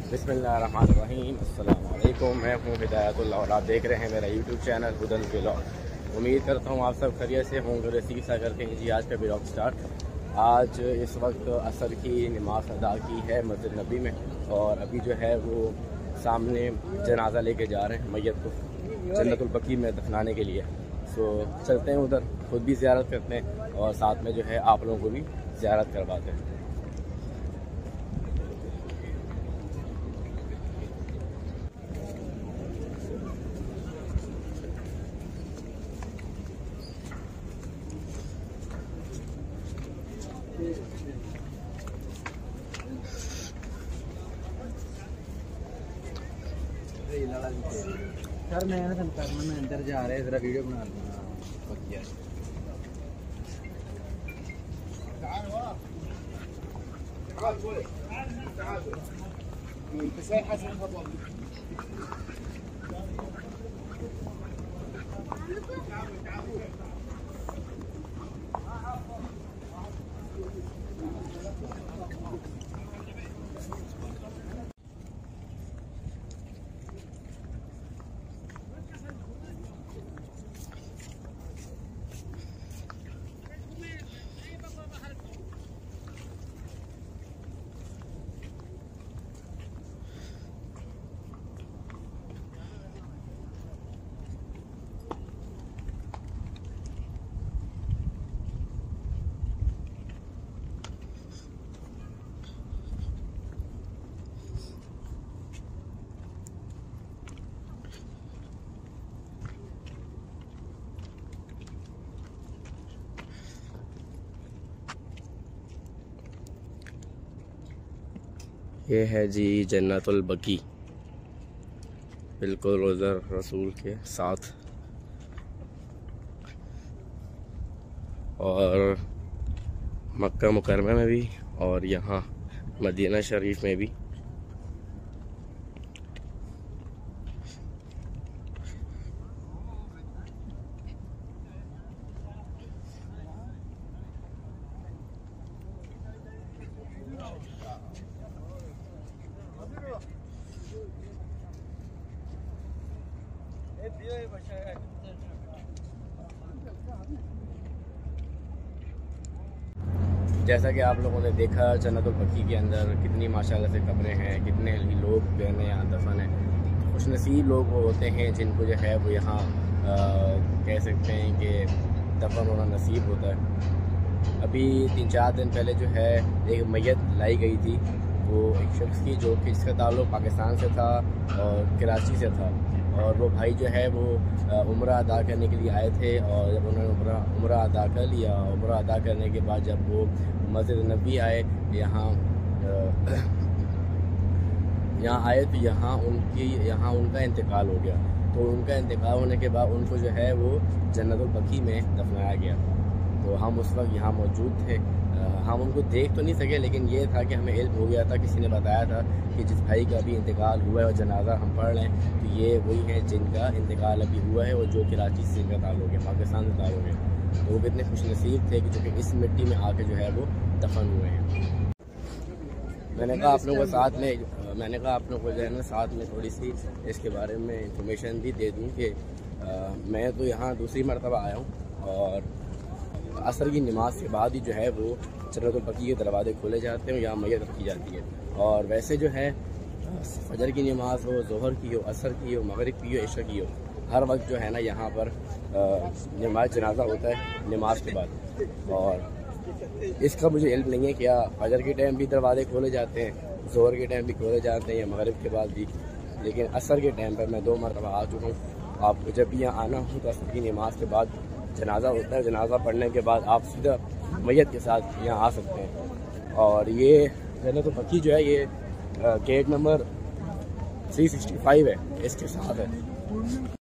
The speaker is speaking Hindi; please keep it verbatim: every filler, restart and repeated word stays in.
बिस्मिल्लाहिर्रहमानिर्रहीम। अस्सलाम वालेकुम। मैं हूँ हिदायतुल्लाह और आप देख रहे हैं मेरा यूट्यूब चैनल हुदन व्लॉग। उम्मीद करता हूँ आप सब खैरियत से होंगे। रसीद सा करते हैं जी आज का व्लॉग स्टार्ट। आज इस वक्त असर की नमाज अदा की है मस्जिद नबी में और अभी जो है वो सामने जनाजा लेके जा रहे हैं मैयत को जन्नतुल बकी में दफनाने के लिए। सो चलते हैं उधर, खुद भी ज़ियारत करते हैं और साथ में जो है आप लोगों को भी ज़ियारत करवाते हैं। सर मैं करना मैं अंदर जा रहे जरा वीडियो बना लूँगा। ये है जी जन्नतुल बकी, बिल्कुल रोज़ा रसूल के साथ। और मक्का मुकरमा में भी और यहाँ मदीना शरीफ में भी। जैसा कि आप लोगों ने देखा जन्नतुल बकी के अंदर कितनी माशाल्लाह से कब्रें हैं, कितने ही लोग जो है यहाँ दफन हैं। खुश नसीब लोग वो होते हैं जिनको जो है वो यहाँ कह सकते हैं कि दफन होना नसीब होता है। अभी तीन चार दिन पहले जो है एक मैयत लाई गई थी, वो एक शख्स की जो कि जिसका ताल्लुक़ पाकिस्तान से था और कराची से था। और वो भाई जो है वो उम्रा अदा करने के लिए आए थे और जब उन्होंने उम्रा उम्रा अदा कर लिया, उम्रा अदा करने के बाद जब वो मस्जिद नबी आए यहाँ यहाँ आए तो यहाँ उनकी यहाँ उनका इंतकाल हो गया। तो उनका इंतकाल होने के बाद उनको जो है वो जन्नतुल बकी में दफनाया गया। तो हम उस वक्त यहाँ मौजूद थे। हम उनको देख तो नहीं सके, लेकिन ये था कि हमें इल्म हो गया था, किसी ने बताया था कि जिस भाई का अभी इंतकाल हुआ है और जनाजा हम पढ़ रहे हैं तो ये वही है जिनका इंतकाल अभी हुआ है और जो कराची से इनका ताल्लुक़ है, पाकिस्तान से ताल्लुक़ है। तो वो कितने खुश नसीब थे कि जो कि इस मिट्टी में आके जो है वो दफन हुए हैं। मैंने कहा आप लोगों को साथ में मैंने कहा आप लोगों को जो है ना साथ में थोड़ी सी इसके बारे में इंफॉर्मेशन भी दे दूँ कि मैं तो यहाँ दूसरी मरतबा आया हूँ और असर की नमाज के बाद ही जो है वो जन्नतुल बकी के दरवाजे खोले जाते हैं, यहाँ मैयत रखी जाती है। और वैसे जो है फजर की नमाज हो, ज़ोहर की हो, असर की हो, मगरिब की हो, इशा की हो, हर वक्त जो है ना यहाँ पर नमाज जनाजा होता है नमाज के बाद। और इसका मुझे इल्म नहीं है क्या फजर के टाइम भी दरवाजे खोले जाते हैं, ज़ोहर के टाइम भी खोले जाते हैं या मगरिब के बाद भी। लेकिन असर के टाइम पर मैं दो मरतबा आ चुका हूँ। आपको जब भी यहाँ आना हो तो असर की नमाज के बाद जनाजा होता है, जनाजा पढ़ने के बाद आप सीधा मैयत के साथ यहाँ आ सकते हैं। और ये जन्नतुल बकी जो है ये गेट नंबर तीन सौ पैंसठ है, इसके साथ है।